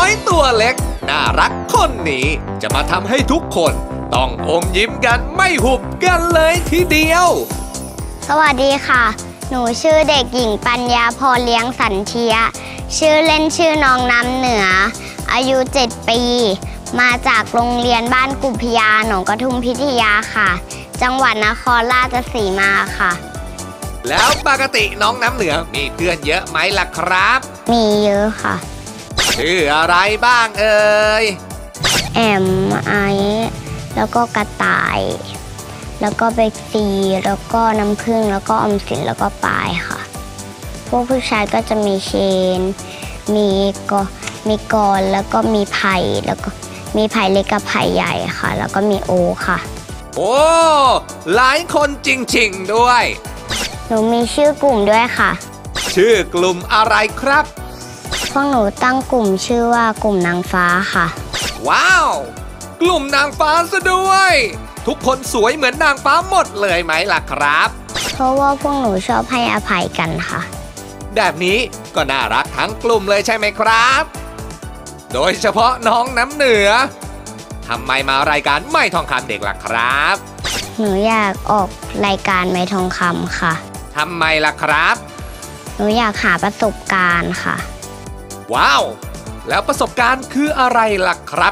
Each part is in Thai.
อยตัวเล็กน่ารักคนนี้จะมาทำให้ทุกคนต้องอมยิ้มกันไม่หุบกันเลยทีเดียวสวัสดีค่ะหนูชื่อเด็กหญิงปัญญาพรเลี้ยงสันเทียชื่อเล่นชื่อน้องน้ำเหนืออายุ7 ปีมาจากโรงเรียนบ้านกุ่มพยาหนองกระทุ่มพิทยาค่ะจังหวัดนครราชสีมาค่ะแล้วปกติน้องน้ำเหนือมีเพื่อนเยอะไหมล่ะครับมีเยอะค่ะชื่ออะไรบ้างเอ่ยแอมไอแล้วก็กระต่ายแล้วก็เบกซีแล้วก็น้ำผึ้งแล้วก็ออมสินแล้วก็ปลายค่ะพวกผู้ชายก็จะมีเชนมีกรแล้วก็มีไผ่แล้วก็มีไผ่เล็กกับไผ่ใหญ่ค่ะแล้วก็มีโอค่ะโอ้หลายคนจริงๆด้วยหนูมีชื่อกลุ่มด้วยค่ะชื่อกลุ่มอะไรครับพวกหนูตั้งกลุ่มชื่อว่ากลุ่มนางฟ้าค่ะว้าวกลุ่มนางฟ้าซะด้วยทุกคนสวยเหมือนนางฟ้าหมดเลยไหมล่ะครับเพราะว่าพวกหนูชอบให้อภัยกันค่ะแบบนี้ก็น่ารักทั้งกลุ่มเลยใช่ไหมครับโดยเฉพาะน้องน้ำเหนือทำไมมารายการไม่ทองคำเด็กล่ะครับหนูอยากออกรายการไม่ทองคำค่ะทำไมล่ะครับหนูอยากหาประสบการณ์ค่ะว้าวแล้วประสบการณ์คืออะไรล่ะครับ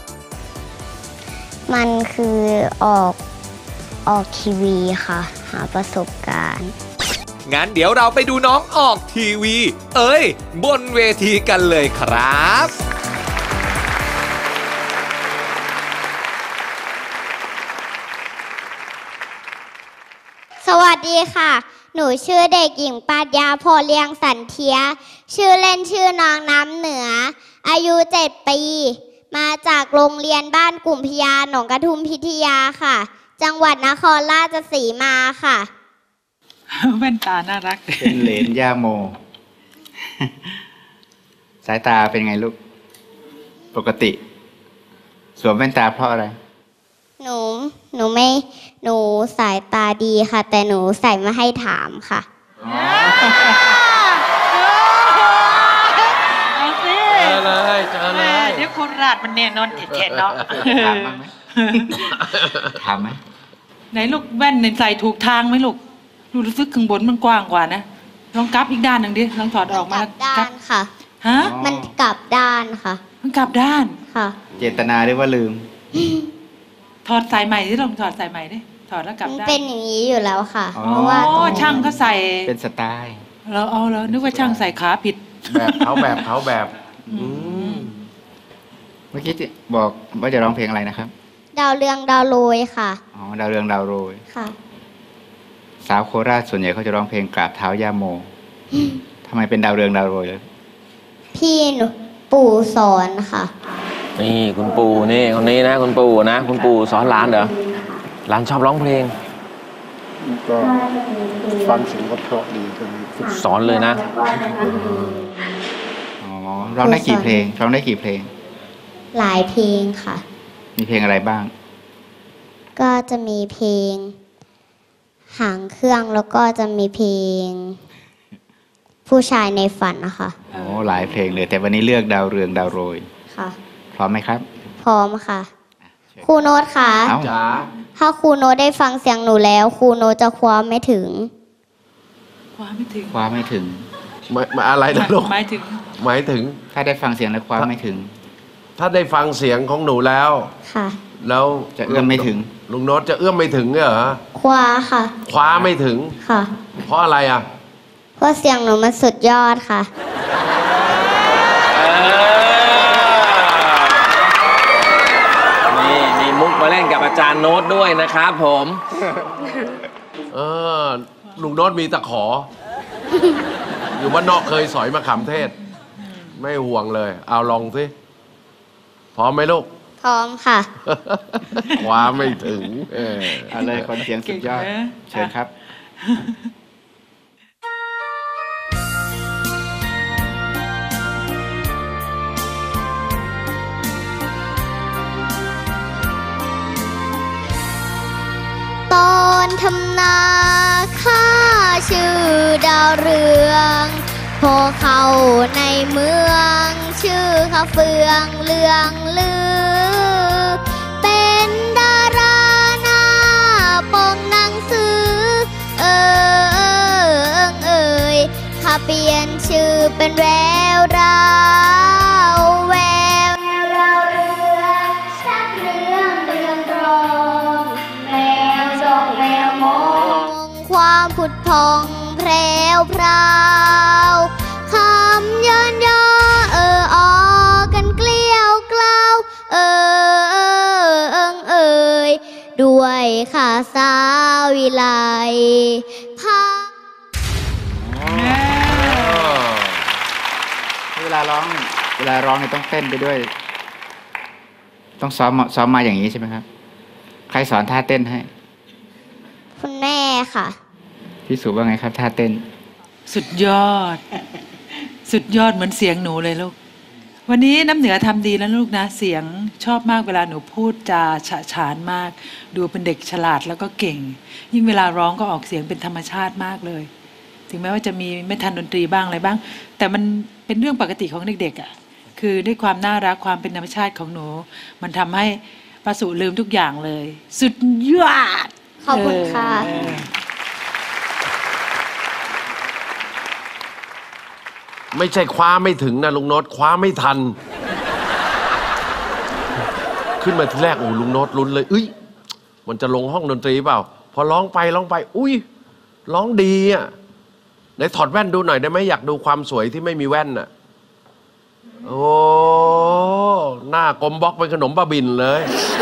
มันคือออกทีวีค่ะหาประสบการณ์งั้นเดี๋ยวเราไปดูน้องออกทีวีบนเวทีกันเลยครับสวัสดีค่ะหนูชื่อเด็กหญิงปัญญาพรเลี้ยงสันเทียชื่อเล่นชื่อน้องน้ำเหนืออายุ7 ปีมาจากโรงเรียนบ้านกุ่มพยาหนองกระทุ่มพิทยาค่ะจังหวัดนครราชสีมาค่ะแว่นตาน่ารักเป็นเหลนย่าโมสายตาเป็นไงลูกปกติสวมแว่นตาเพราะอะไรหนูสายตาดีค่ะแต่หนูใส่มาให้ถามค่ะเอาสิเจอเลยเดี๋ยวคนราดมันแน่นอนแฉะเนาะถามมั้งไหมถามไหมไหนลูกแว่นใส่ถูกทางไหมลูกรู้สึกข้างบนมันกว้างกว่านะลองกลับอีกด้านหนึ่งดิลองถอดออกมากลับด้านค่ะฮะมันกลับด้านค่ะมันกลับด้านค่ะเจตนาหรือว่าลืมถอดสายใหม่ที่ลองถอดสายใหม่ดิถอดแล้วกลับด้านเป็นอย่างนี้อยู่แล้วค่ะเพราะว่าช่างเขาใส่เป็นสไตล์เราเอาแล้วนึกว่าช่างใส่ขาผิดแบบเขาเมื่อกี้บอกว่าจะร้องเพลงอะไรนะครับดาวเรืองดาวโรยค่ะอ๋อดาวเรืองดาวโรยค่ะสาวโคราชส่วนใหญ่เขาจะร้องเพลงกราบเท้าย่าโมทำไมเป็นดาวเรืองดาวโรยเลยพี่หนูปู่สอนค่ะนี่คุณปู่นี่คนนี้นะคุณปู่นะคุณปู่สอนหลานเหรอหลานชอบร้องเพลงก็ฟังเสียงก็เพราะดีจนสอนเลยนะอ๋อร้องได้กี่เพลงหลายเพลงค่ะมีเพลงอะไรบ้างก็จะมีเพลงหางเครื่องแล้วก็จะมีเพลงผู้ชายในฝันนะคะโอ้หลายเพลงเลยแต่วันนี้เลือกดาวเรืองดาวโรยค่ะพร้อมไหมครับพร้อมค่ะครูโน้ตค่ะจ๋าถ้าครูโน้ตได้ฟังเสียงหนูแล้วครูโน้ตจะคว้าไม่ถึงคว้าไม่ถึงมาอะไรนะลูกหมายถึงถ้าได้ฟังเสียงแล้วคว้าไม่ถึงถ้าได้ฟังเสียงของหนูแล้วค่ะแล้วจะเอื้อมไม่ถึงลุงโน้ตจะเอื้อมไม่ถึงเหรอคว้าค่ะคว้าไม่ถึงค่ะเพราะอะไรอ่ะเพราะเสียงหนูมันสุดยอดค่ะนี่มีมุกมาเล่นกับอาจารย์โน้ตด้วยนะครับผมลุงโน้ตมีตะขออยู่บ้านนอกเคยสอยมะขามเทศไม่ห่วงเลยเอาลองสิพร้อมไหมลูกพร้อมค่ะคว้าไม่ถึงเอาเลยคนเสียงสุดยอดเชิญครับตอนทำนาข้าชื่อดาวเรืองพอเข้าในเมืองชื่อคาเฟืองเลืองลือเป็นดาราหน้าปกหนังสือยข้าเปลี่ยนชื่อเป็นแววราวแววเราเรื่องชักเรื่องรองแมวจองแมวมองความผุดพองแพรวพราวคำย้อนย่อออกันเกลี้ยวกล่าวด้วยข้าสาววิไลพาเวลาร้องเนี่ยต้องเต้นไปด้วย ต้องซ้อมมาอย่างนี้ใช่ไหมครับ ใครสอนท่าเต้นให้คุณแม่ค่ะพี่สุว่าไงครับท่าเต้นสุดยอด สุดยอดเหมือนเสียงหนูเลยลูก วันนี้น้ำเหนือทำดีแล้วลูกนะ เสียงชอบมากเวลาหนูพูดจาฉะฉานมาก ดูเป็นเด็กฉลาดแล้วก็เก่ง ยิ่งเวลาร้องก็ออกเสียงเป็นธรรมชาติมากเลย ถึงแม้ว่าจะมีไม่ทันดนตรีบ้างอะไรบ้าง แต่มันเป็นเรื่องปกติของเด็กๆอ่ะ คือด้วยความน่ารักความเป็นธรรมชาติของหนู มันทำให้ป้าสุลืมทุกอย่างเลย สุดยอดขอบคุณค่ะไม่ใช่คว้าไม่ถึงนะลุงโน้ตคว้าไม่ทัน ขึ้นมาทีแรกโอ้ลุงโน้ตลุ้นเลยมันจะลงห้องดนตรีเปล่า พอร้องไปอุ้ยร้องดีอ่ะไหนถอดแว่นดูหน่อยได้ไหมอยากดูความสวยที่ไม่มีแว่นอ่ะโอ้หน้ากลมบล็อกเป็นขนมบ้าบินเลย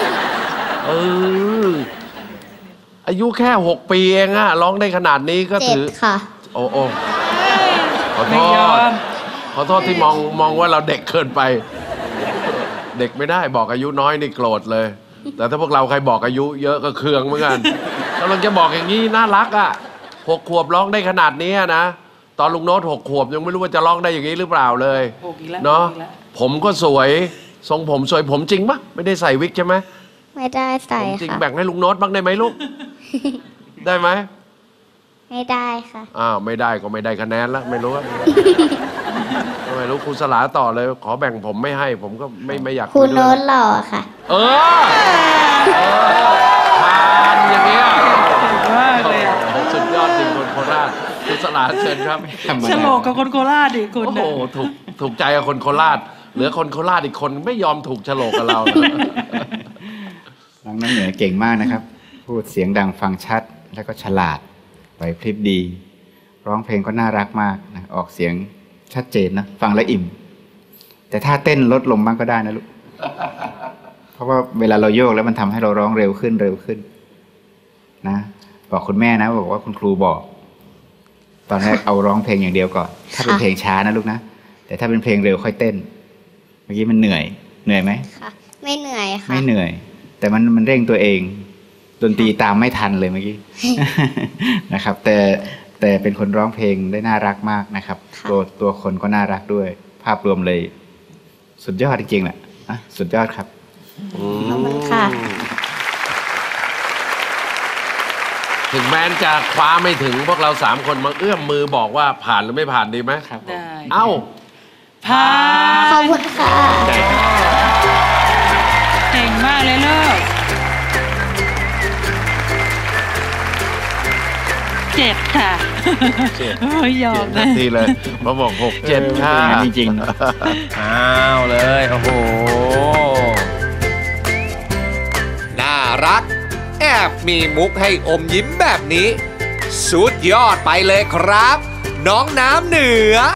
อายุแค่6 ปีเองอะร้องได้ขนาดนี้ก็ถือค่ะโอ้ขอโทไม่ยอษมขอโทษที่มองว่าเราเด็กเกินไป เด็กไม่ได้บอกอายุน้อยนี่โกรธเลย แต่ถ้าพวกเราใครบอกอายุเยอะก็เคืองเหมือนกันกำลังจะบอกอย่างนี้น่ารักอ่ะ6 ขวบร้องได้ขนาดนี้นะตอนลุงโน้ต6 ขวบยังไม่รู้ว่าจะร้องได้อย่างนี้หรือเปล่าเลยหกอีกแล้วเนาะหกอีกแล้วผมก็สวยทรงผมสวยผมจริงปะไม่ได้ใส่วิกใช่ไหมไม่ได้ใส่ผมจริงค่ะแบ่งให้ลุงโน้ตบ้างได้ไหมลูก ได้ไหมไม่ได้ค่ะอ้าวไม่ได้ก็ไม่ได้คะแนนแล้วไม่รู้ว่า ไม่รู้ครูสลาต่อเลย ขอแบ่งผมไม่ให้ ผมก็ไม่อยากคุณยด้โน้วยตหล่อค่ะผ่านอย่างเงี้ยมากเลยอะสุดยอดจริงคนโคราชครูสลาเชิญครับฉลกกับคนโคราชดิคุณโอ้โหนะถูกใจกับคนโคราชเหลือคนโคราชอีกคนไม่ยอมถูกโฉลกกับเรานะน้องน้ำเหนือเก่งมากนะครับ พูดเสียงดังฟังชัดแล้วก็ฉลาดไหวพริบดี ร้องเพลงก็น่ารักมากนะออกเสียงชัดเจนนะฟังแล้วอิ่ม แต่ถ้าเต้นลดลงบ้างก็ได้นะลูก เพราะว่าเวลาเราโยกแล้วมันทำให้เราร้องเร็วขึ้นนะบอกคุณแม่นะบอกว่าคุณครูบอก ตอนแรกเอาร้องเพลงอย่างเดียวก่อนถ้าเป็นเพลงช้านะลูกนะแต่ถ้าเป็นเพลงเร็วค่อยเต้น เมื่อกี้มันเหนื่อยไหมค่ะ ไม่เหนื่อยค่ะไม่เหนื่อย แต่มันเร่งตัวเองดนตรีตามไม่ทันเลยเมื่อกี้ นะครับ แต่เป็นคนร้องเพลงได้น่ารักมากนะครับค่ะตัวคนก็น่ารักด้วย ภาพรวมเลย สุดยอดจริงๆแหละสุดยอดครับขอบคุณค่ะถึงแม้จะคว้าไม่ถึงพวกเรา3 คนมาเอื้อมมือบอกว่าผ่านหรือไม่ผ่านดีไหมครับได้เอ้าผ่านขอบคุณค่ะเก่งมากเลยลูก7 ค่ะ 7 โอ้ยยอมทันะนทีเลยมาบอก6 7ค่ะเป็นอย่างนั้นจริงอ้าวเลยโอ้โหน่ารัก แอบมีมุกให้อมยิ้มแบบนี้ สุดยอดไปเลยครับ น้องน้ำเหนือ